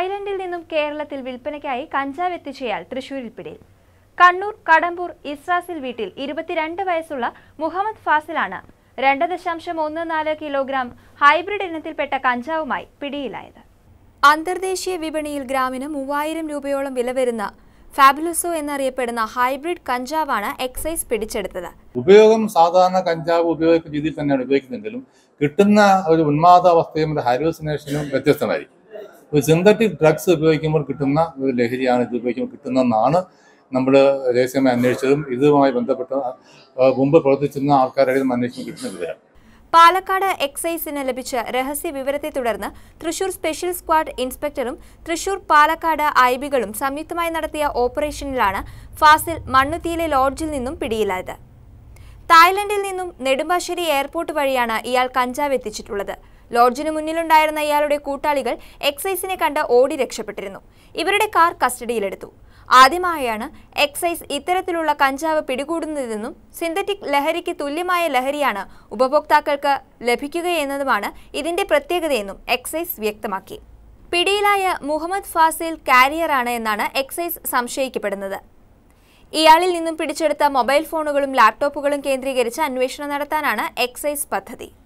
തായ്ലൻഡിൽ നിന്നും കേരളത്തിൽ വിൽപ്പനയ്ക്കായി കഞ്ചാവ് എത്തിച്ചയാൾ തൃശൂരിൽ പിടിയിൽ. കണ്ണൂർ കടമ്പൂർ ഇസ്രാസിൽ വീട്ടിൽ 22 വയസ്സുള്ള മുഹമ്മദ് ഫാസിലാണ് 2.14 കിലോഗ്രാം ഹൈബ്രിഡ് ഇനത്തിൽപ്പെട്ട കഞ്ചാവുമായി പിടിയിലായത്. അന്തർദേശീയ വിപണിയിൽ ഗ്രാമിന് 3000 രൂപയോളം വില വരുന്ന ഫാബുലസോ എന്നറിയപ്പെടുന്ന ഹൈബ്രിഡ് കഞ്ചാവാണ് എക്സൈസ് പിടിച്ചെടുത്തത്. ഉപയോഗം സാധാരണ കഞ്ചാവ് ഉപയോഗിക്കുന്ന രീതിയിൽ തന്നെയാണ് ഉപയോഗിക്കുന്നെങ്കിലും കിട്ടുന്ന ഒരു ഉന്മാദാവസ്ഥയും ഹാലൂസിനേഷനും വ്യത്യസ്തമായിരിക്കും. ഒരു സിന്തറ്റിക് ഡ്രഗ്സ് ഉപയോഗിക്കുമ്പോൾ കിട്ടുന്ന ഒരു ലഹരിയാണ് ഇത് ഉപയോഗിക്കുമ്പോൾ കിട്ടുന്നതെന്നാണ് നമ്മൾ രഹസ്യമായി അന്വേഷിച്ചതും ഇതുമായി ബന്ധപ്പെട്ട മുമ്പ് പ്രവർത്തിച്ചിരുന്ന ആൾക്കാരുടെ അന്വേഷണം കിട്ടുന്ന വിവരം. പാലക്കാട് എക്സൈസിന് ലഭിച്ച രഹസ്യ വിവരത്തെ തുടർന്ന് തൃശൂർ സ്പെഷ്യൽ സ്ക്വാഡ് ഇൻസ്പെക്ടറും തൃശൂർ പാലക്കാട് ഐബികളും സംയുക്തമായി നടത്തിയ ഓപ്പറേഷനിലാണ് ഫാസിൽ മണ്ണുത്തിയിലെ ലോഡ്ജിൽ നിന്നും പിടിയിലായത്. തായ്ലൻഡിൽ നിന്നും നെടുമ്പാശ്ശേരി എയർപോർട്ട് വഴിയാണ് ഇയാൾ കഞ്ചാവ് എത്തിച്ചിട്ടുള്ളത്. ലോഡ്ജിന് മുന്നിലുണ്ടായിരുന്ന ഇയാളുടെ കൂട്ടാളികൾ എക്സൈസിനെ കണ്ട് ഓടി രക്ഷപ്പെട്ടിരുന്നു. ഇവരുടെ കാർ കസ്റ്റഡിയിലെടുത്തു. ആദ്യമായാണ് എക്സൈസ് ഇത്തരത്തിലുള്ള കഞ്ചാവ് പിടികൂടുന്നതെന്നും സിന്തറ്റിക് ലഹരിക്ക് തുല്യമായ ലഹരിയാണ് ഉപഭോക്താക്കൾക്ക് ലഭിക്കുകയെന്നതുമാണ് ഇതിന്റെ പ്രത്യേകതയെന്നും എക്സൈസ് വ്യക്തമാക്കി. പിടിയിലായ മുഹമ്മദ് ഫാസിൽ കാരിയറാണ് എന്നാണ് എക്സൈസ് സംശയിക്കപ്പെടുന്നത്. ഇയാളിൽ നിന്നും പിടിച്ചെടുത്ത മൊബൈൽ ഫോണുകളും ലാപ്ടോപ്പുകളും കേന്ദ്രീകരിച്ച് അന്വേഷണം നടത്താനാണ് എക്സൈസ് പദ്ധതി.